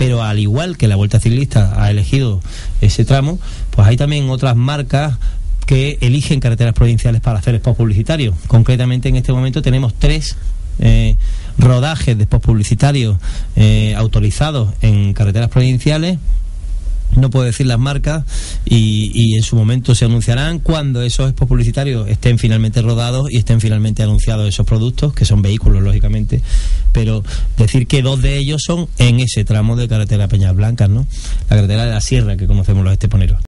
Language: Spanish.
pero al igual que la Vuelta Ciclista ha elegido ese tramo, pues hay también otras marcas que eligen carreteras provinciales para hacer spots publicitarios. Concretamente en este momento tenemos 3 rodajes de spots publicitarios autorizados en carreteras provinciales. No puedo decir las marcas y en su momento se anunciarán cuando esos spots publicitarios estén finalmente rodados y estén finalmente anunciados esos productos, que son vehículos lógicamente, pero decir que 2 de ellos son en ese tramo de carretera Peñas Blancas, ¿no? La carretera de la Sierra que conocemos los esteponeros.